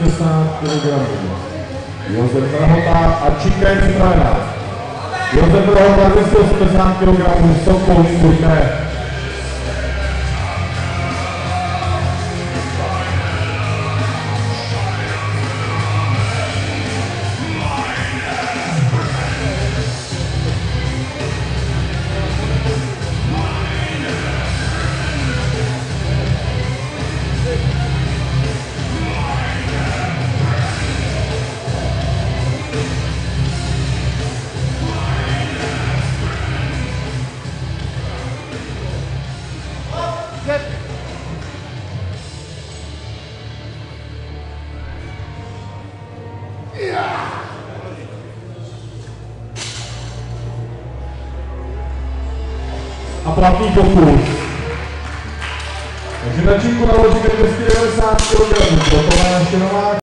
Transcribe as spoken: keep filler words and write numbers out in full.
osmdesát kilogramů. Josef Drahota a Chicken Strana. Josef Drahota dvě stě osmdesát kilogramů, Sokol Turné. A platný pokus. Takže na činku naložíme dvě stě devadesát kilogramů. Toto je naše nová